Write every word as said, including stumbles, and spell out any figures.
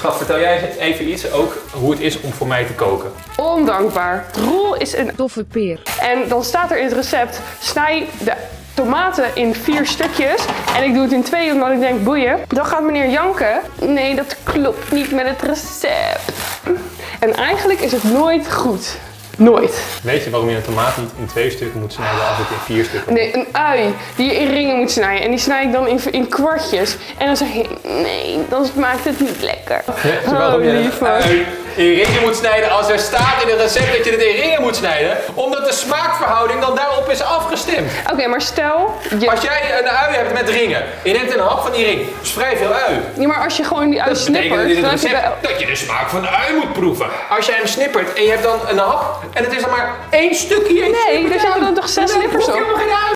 Schat, vertel jij even iets ook hoe het is om voor mij te koken. Ondankbaar. Roel is een Toffe peer. En dan staat er in het recept, snij de tomaten in vier stukjes. En ik doe het in twee omdat ik denk, boeien. Dan gaat meneer janken. Nee, dat klopt niet met het recept. En eigenlijk is het nooit goed. Nooit. Weet je waarom je een tomaat niet in twee stukken moet snijden als het in vier stukken moet? Nee, een ui die je in ringen moet snijden. En die snij ik dan in, in kwartjes. En dan zeg je, nee, dan smaakt het niet lekker. Weet je waarom je een ui in ringen moet snijden als er staat in het recept dat je het in ringen moet snijden? Omdat de smaakverhouding dan daarop is afgestemd. Oké, okay, maar stel... Je... Als jij een ui hebt met ringen, je neemt een hap van die ring, dat is vrij veel ui. Ja, maar als je gewoon die ui Dat betekent snippert... in het dan heb je recept bij... dat je de smaak van de ui moet proeven. Als jij hem snippert en je hebt dan een hap en het is dan maar één stukje. Nee, er zitten dan toch zes snippers op?